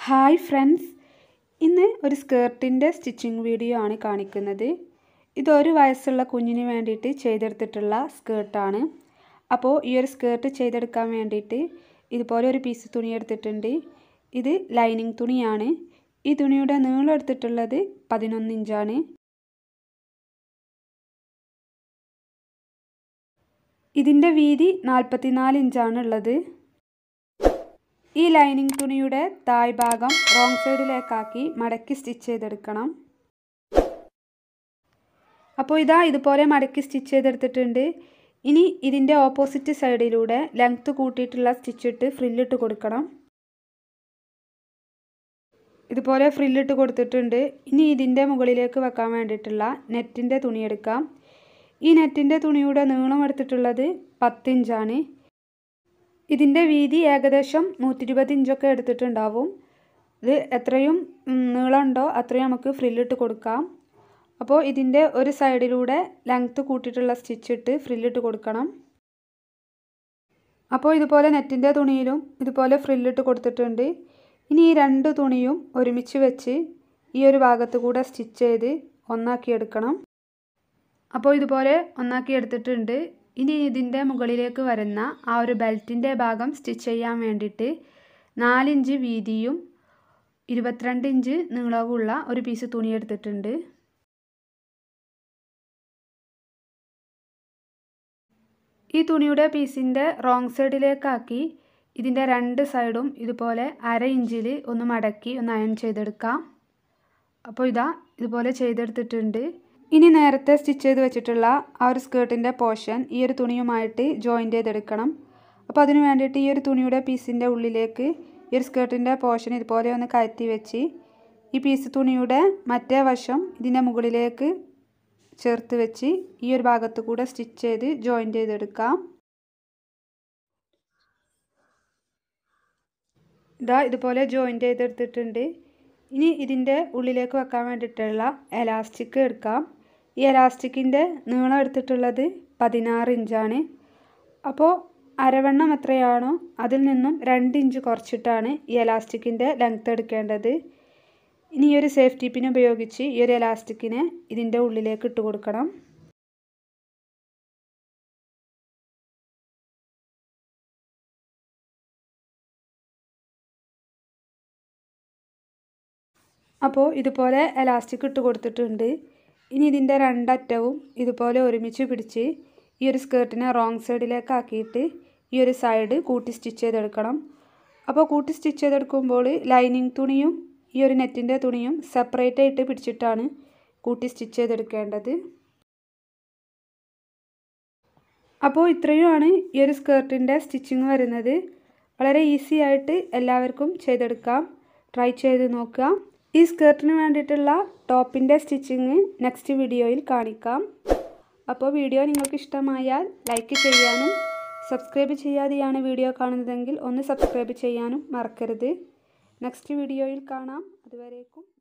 Hi friends, ഇന്ന് ഒരു സ്കേർട്ടിൻ്റെ stitching video ആണ് കാണിക്കുന്നത്. ഇതൊരു വയസ്സുള്ള കുഞ്ഞിന് വേണ്ടിയിട്ട് ചെയ്തെടുത്തിട്ടുള്ള സ്കേർട്ടാണ്. അപ്പോൾ ഈ ഒരു സ്കേർട്ട് ചെയ്തെടുക്കാൻ വേണ്ടിയിട്ട് ഇതുപോലെ ഒരു പീസ് തുണി എടുത്തിട്ടുണ്ട്. ഇത് ലൈനിങ് തുണിയാണ്. ഈ തുണിയുടെ നീളം എടുത്തിട്ടുള്ളത് 11 ഇഞ്ചാണ്. ഇതിൻ്റെ വീതി 44 ഇഞ്ചാണ് ഉള്ളത്. ഈ ലൈനിങ് തുണിയുടെ താഴ്ഭാഗം റോങ് സൈഡിലേക്കാക്കി മടക്കി സ്റ്റിച്ച് ചെയ്തെടുക്കണം. അപ്പോൾ ഇതുപോലെ മടക്കി സ്റ്റിച്ച് ചെയ്തെടുത്തിട്ടുണ്ട്. ഇനി ഇതിൻ്റെ ഓപ്പോസിറ്റ് സൈഡിലൂടെ ലെങ്ത്ത് കൂട്ടിയിട്ടുള്ള സ്റ്റിച്ചിട്ട് ഫ്രില്ലിട്ട് കൊടുക്കണം. ഇതുപോലെ ഫ്രില്ലിട്ട് കൊടുത്തിട്ടുണ്ട്. ഇനി ഇതിൻ്റെ മുകളിലേക്ക് വെക്കാൻ വേണ്ടിയിട്ടുള്ള നെറ്റിൻ്റെ തുണി എടുക്കാം. ഈ നെറ്റിൻ്റെ തുണിയുടെ നീളം എടുത്തിട്ടുള്ളത് 10 ഇഞ്ചാണ്. ഇതിൻ്റെ വീതി ഏകദേശം 120 ഇഞ്ചൊക്കെ എടുത്തിട്ടുണ്ടാവും. ഇത് എത്രയും നീളമുണ്ടോ അത്രയും നമുക്ക് ഫ്രില്ലിട്ട് കൊടുക്കാം. അപ്പോൾ ഇതിൻ്റെ ഒരു സൈഡിലൂടെ ലെങ്ത്ത് കൂട്ടിയിട്ടുള്ള സ്റ്റിച്ചിട്ട് ഫ്രില്ലിട്ട് കൊടുക്കണം. അപ്പോൾ ഇതുപോലെ നെറ്റിൻ്റെ തുണിയിലും ഇതുപോലെ ഫ്രില്ലിട്ട് കൊടുത്തിട്ടുണ്ട്. ഇനി ഈ രണ്ട് തുണിയും ഒരുമിച്ച് വെച്ച് ഈ ഒരു ഭാഗത്ത് കൂടെ സ്റ്റിച്ച് ചെയ്ത് ഒന്നാക്കി എടുക്കണം. അപ്പോൾ ഇതുപോലെ ഒന്നാക്കി എടുത്തിട്ടുണ്ട്. ഇനി ഇതിൻ്റെ മുകളിലേക്ക് വരുന്ന ആ ഒരു ബെൽറ്റിൻ്റെ ഭാഗം സ്റ്റിച്ച് ചെയ്യാൻ വേണ്ടിയിട്ട് 4 ഇഞ്ച് വീതിയും 22 ഇഞ്ച് നീളവുമുള്ള ഒരു പീസ് തുണി എടുത്തിട്ടുണ്ട്. ഈ തുണിയുടെ പീസിൻ്റെ റോങ് സൈഡിലേക്കാക്കി ഇതിൻ്റെ രണ്ട് സൈഡും ഇതുപോലെ 1/2 ഇഞ്ചിൽ ഒന്ന് മടക്കി ഒന്ന് അയൺ ചെയ്തെടുക്കാം. അപ്പോൾ ഇതുപോലെ ചെയ്തെടുത്തിട്ടുണ്ട്. ഇനി നേരത്തെ സ്റ്റിച്ച് ചെയ്ത് വെച്ചിട്ടുള്ള ആ ഒരു സ്കേർട്ടിൻ്റെ പോർഷൻ ഈ ഒരു തുണിയുമായിട്ട് ജോയിൻ്റ് ചെയ്തെടുക്കണം. അപ്പോൾ അതിന് വേണ്ടിയിട്ട് ഈ ഒരു തുണിയുടെ പീസിൻ്റെ ഉള്ളിലേക്ക് ഈ ഒരു സ്കേർട്ടിൻ്റെ പോർഷൻ ഇതുപോലെ ഒന്ന് കയറ്റി വെച്ച് ഈ പീസ് തുണിയുടെ മറ്റേ വശം ഇതിൻ്റെ മുകളിലേക്ക് ചേർത്ത് വെച്ച് ഈ ഒരു ഭാഗത്ത് കൂടെ സ്റ്റിച്ച് ചെയ്ത് ജോയിൻ്റ് ചെയ്തെടുക്കാം. ഇതുപോലെ ജോയിൻ്റ് ചെയ്തെടുത്തിട്ടുണ്ട്. ഇനി ഇതിൻ്റെ ഉള്ളിലേക്ക് വെക്കാൻ വേണ്ടിയിട്ടുള്ള എലാസ്റ്റിക് എടുക്കാം. ഈ എലാസ്റ്റിക്കിൻ്റെ നീളം എടുത്തിട്ടുള്ളത് 16 ഇഞ്ചാണ്. അപ്പോൾ അരവണ്ണം എത്രയാണോ അതിൽ നിന്നും 2 ഇഞ്ച് കുറച്ചിട്ടാണ് ഈ എലാസ്റ്റിക്കിൻ്റെ ലെങ്ത്ത് എടുക്കേണ്ടത്. ഇനി ഈ ഒരു സേഫ്റ്റി പിൻ ഉപയോഗിച്ച് ഈ ഒരു എലാസ്റ്റിക്കിനെ ഇതിൻ്റെ ഉള്ളിലേക്ക് ഇട്ട് കൊടുക്കണം. അപ്പോൾ ഇതുപോലെ എലാസ്റ്റിക് ഇട്ട് കൊടുത്തിട്ടുണ്ട്. ഇനി ഇതിൻ്റെ രണ്ടറ്റവും ഇതുപോലെ ഒരുമിച്ച് പിടിച്ച് ഈ ഒരു സ്കേർട്ടിനെ റോങ് സൈഡിലേക്ക് ആക്കിയിട്ട് ഈ ഒരു സൈഡ് കൂട്ടി സ്റ്റിച്ച് ചെയ്തെടുക്കണം. അപ്പോൾ കൂട്ടി സ്റ്റിച്ച് ചെയ്തെടുക്കുമ്പോൾ ലൈനിങ് തുണിയും ഈ ഒരു നെറ്റിൻ്റെ തുണിയും സെപ്പറേറ്റ് ആയിട്ട് പിടിച്ചിട്ടാണ് കൂട്ടി സ്റ്റിച്ച് ചെയ്തെടുക്കേണ്ടത്. അപ്പോൾ ഇത്രയുമാണ് ഈ ഒരു സ്കേർട്ടിൻ്റെ സ്റ്റിച്ചിങ് വരുന്നത്. വളരെ ഈസി ആയിട്ട് എല്ലാവർക്കും ചെയ്തെടുക്കാം. ട്രൈ ചെയ്ത് നോക്കുക. ഈ സ്കേർട്ടിന് വേണ്ടിയിട്ടുള്ള ടോപ്പിൻ്റെ സ്റ്റിച്ചിങ് നെക്സ്റ്റ് വീഡിയോയിൽ കാണിക്കാം. അപ്പോൾ വീഡിയോ നിങ്ങൾക്ക് ഇഷ്ടമായാൽ ലൈക്ക് ചെയ്യാനും സബ്സ്ക്രൈബ് ചെയ്യാതെയാണ് വീഡിയോ കാണുന്നതെങ്കിൽ ഒന്ന് സബ്സ്ക്രൈബ് ചെയ്യാനും മറക്കരുത്. നെക്സ്റ്റ് വീഡിയോയിൽ കാണാം. അതുവരേക്കും